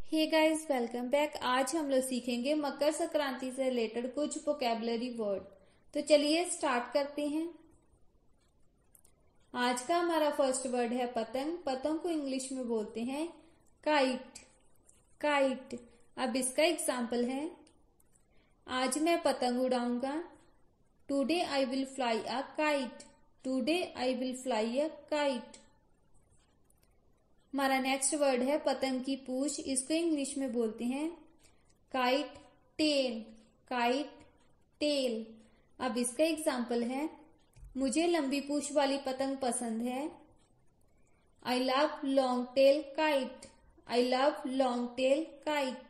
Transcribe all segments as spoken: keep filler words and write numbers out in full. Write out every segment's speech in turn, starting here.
Hey guys, welcome back. आज हम लोग सीखेंगे मकर संक्रांति से रिलेटेड कुछ वोकेबलरी वर्ड। तो चलिए स्टार्ट करते हैं। आज का हमारा फर्स्ट वर्ड है पतंग। पतंग को इंग्लिश में बोलते हैं काइट। काइट। अब इसका एग्जाम्पल है, आज मैं पतंग उड़ाऊंगा। Today I will fly a kite. Today I will fly a kite. हमारा नेक्स्ट वर्ड है पतंग की पूंछ। इसको इंग्लिश में बोलते हैं काइट टेल। Kite tell. अब इसका एग्जाम्पल है, मुझे लंबी पूंछ वाली पतंग पसंद है। I love long tail kite. I love long tail kite.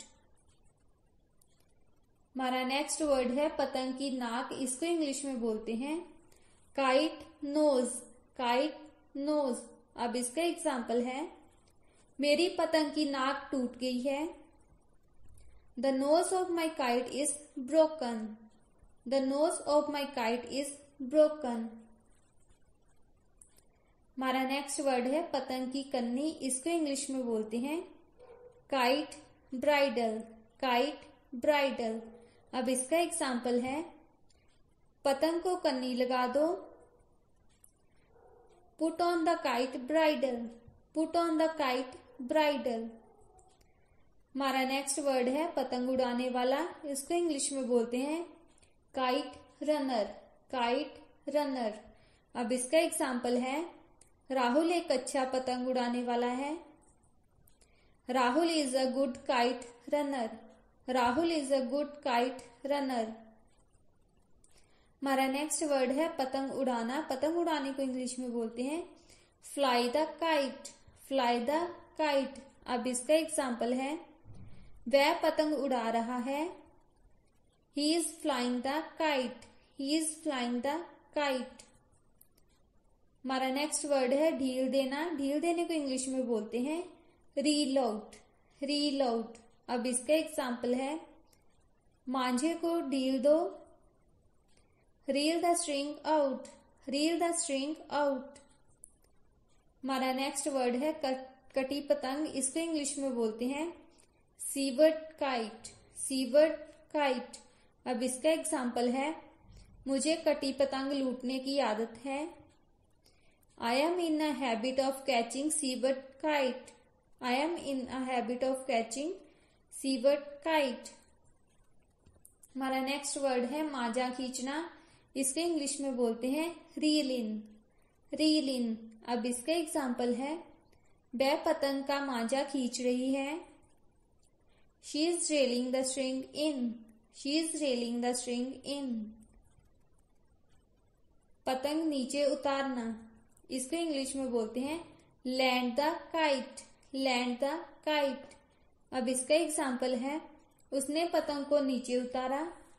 हमारा नेक्स्ट वर्ड है पतंग की नाक। इसको इंग्लिश में बोलते हैं काइट नोज। Kite knows. अब इसका एग्जाम्पल है, मेरी पतंग की नाक टूट गई है। The nose of my kite is broken. The nose of my kite is broken. हमारा नेक्स्ट वर्ड है पतंग की कन्नी। इसको इंग्लिश में बोलते हैं काइट ब्राइडल। Kite bridal. अब इसका एग्जाम्पल है, पतंग को कन्नी लगा दो। Put on the kite bridal. Put on the kite bridal. हमारा नेक्स्ट वर्ड है पतंग उड़ाने वाला। इसको इंग्लिश में बोलते हैं काइट रनर। Kite runner. अब इसका एग्जाम्पल है, राहुल एक अच्छा पतंग उड़ाने वाला है। Rahul is a good kite runner. Rahul is a good kite runner. हमारा नेक्स्ट वर्ड है पतंग उड़ाना। पतंग उड़ाने को इंग्लिश में बोलते हैं fly the kite. Fly the kite. अब इसका एग्जाम्पल है, वह पतंग उड़ा रहा है। He is flying the kite. He is flying the kite. हमारा नेक्स्ट वर्ड है ढील देना। ढील देने को इंग्लिश में बोलते हैं रीलोड। रीलोड। अब इसका एग्जाम्पल है, मांझे को ढील दो। Reel the string out. Reel the string out. हमारा नेक्स्ट वर्ड है कट, कटी पतंग। इसको इंग्लिश में बोलते हैं सीवर्ड काइट। Seaward kite. अब इसका एग्जाम्पल है, मुझे कटी पतंग लूटने की आदत है। I am in a habit of catching severed kite. I am in a habit of catching severed kite. हमारा नेक्स्ट वर्ड है मांझा खींचना। इसके इंग्लिश में बोलते हैं रील इन। रील इन। अब इसका एग्जाम्पल है, वह पतंग का मांझा खींच रही है। She is reeling the string in. She is reeling the string in. पतंग नीचे उतारना। इसको इंग्लिश में बोलते हैं land the kite. Land the kite. अब इसका एग्जाम्पल है, उसने पतंग को नीचे उतारा।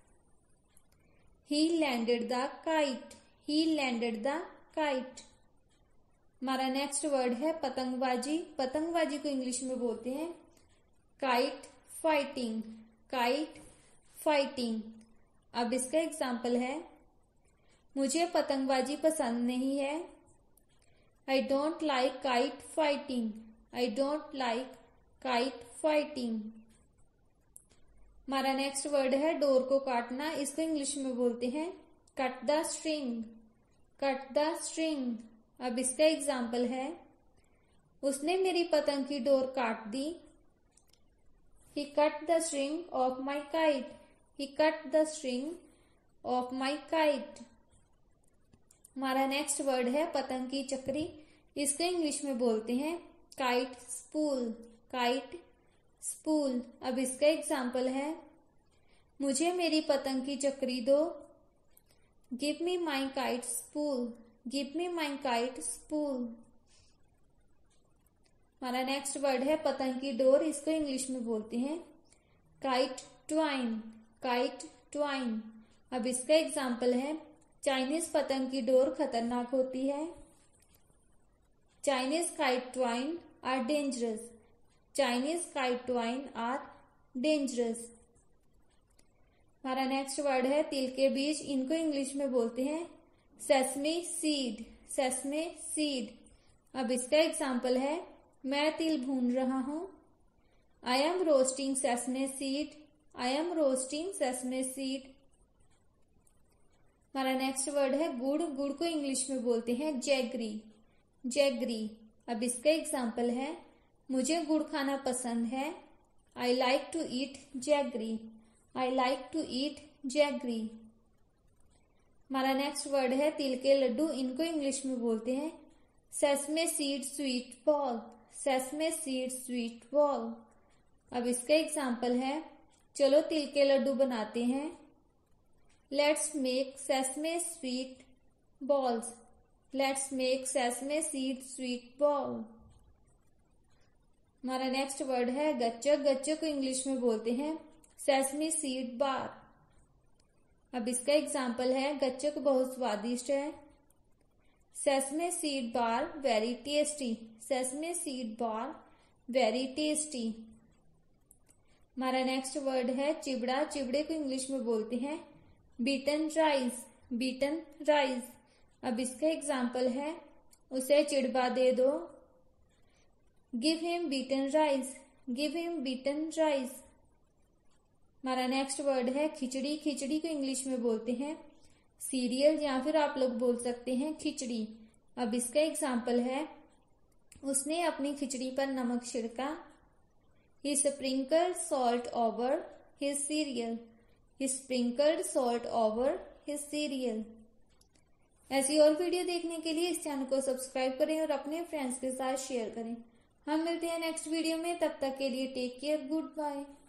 He landed the kite. He landed the kite. हमारा नेक्स्ट वर्ड है पतंगबाजी। पतंगबाजी को इंग्लिश में बोलते हैं काइट फाइटिंग। Kite fighting. अब इसका एग्जाम्पल है, मुझे पतंगबाजी पसंद नहीं है। I don't like kite fighting. I don't like kite fighting. हमारा नेक्स्ट वर्ड है डोर को काटना। इसको इंग्लिश में बोलते हैं cut the string. Cut the string. अब इसका एग्जाम्पल है, उसने मेरी पतंग की डोर काट दी। He cut the string of my kite. He cut the string of my kite. हमारा नेक्स्ट वर्ड है पतंग की चक्री। इसको इंग्लिश में बोलते हैं काइट स्पूल। Kite spool. अब इसका एग्जाम्पल है, मुझे मेरी पतंग की चक्री दो। Give me my kite spool. Give me my kite spool. हमारा नेक्स्ट वर्ड है पतंग की डोर। इसको इंग्लिश में बोलते हैं काइट ट्वाइन। Kite twine. अब इसका एग्जाम्पल है, चाइनीज पतंग की डोर खतरनाक होती है। Chinese kite twine are dangerous. Chinese kite twine are dangerous. हमारा नेक्स्ट वर्ड है तिल के बीज। इनको इंग्लिश में बोलते हैं सेसमी सीड। Sesame seed. अब इसका एग्जाम्पल है, मैं तिल भून रहा हूं। I am roasting sesame seed, I am roasting sesame seed. हमारा नेक्स्ट वर्ड है गुड़। गुड़ को इंग्लिश में बोलते हैं जैगरी, जैगरी। अब इसका एग्जाम्पल है, मुझे गुड़ खाना पसंद है। I like to eat jaggery, I like to eat jaggery. हमारा नेक्स्ट वर्ड है तिल के लड्डू। इनको इंग्लिश में बोलते हैं sesame seed sweet ball, sesame seed sweet ball. अब इसका एग्जाम्पल है, चलो तिल के लड्डू बनाते हैं। Let's make sesame sweet balls, let's make sesame seed sweet ball. हमारा नेक्स्ट वर्ड है गच्चक। गच्चक को इंग्लिश में बोलते हैं सेसमी सीड बार। अब इसका एग्जाम्पल है, गच्चक बहुत स्वादिष्ट है। Sesame seed bar very tasty, sesame seed bar very tasty. हमारा नेक्स्ट वर्ड है चिबड़ा। चिबड़े को इंग्लिश में बोलते हैं बीटन राइस, बीटन राइस। अब इसका एग्जाम्पल है, उसे चिड़बा दे दो। Give him beaten rice, give him beaten rice. हमारा नेक्स्ट वर्ड है खिचड़ी। खिचड़ी को इंग्लिश में बोलते हैं सीरियल, या फिर आप लोग बोल सकते हैं खिचड़ी। अब इसका एग्जाम्पल है, उसने अपनी खिचड़ी पर नमक छिड़का। He sprinkled salt over his cereal, he sprinkled salt over his cereal। ऐसी और वीडियो देखने के लिए इस चैनल को सब्सक्राइब करें और अपने फ्रेंड्स के साथ शेयर करें। हम मिलते हैं नेक्स्ट वीडियो में, तब तक के लिए टेक केयर, गुड बाय।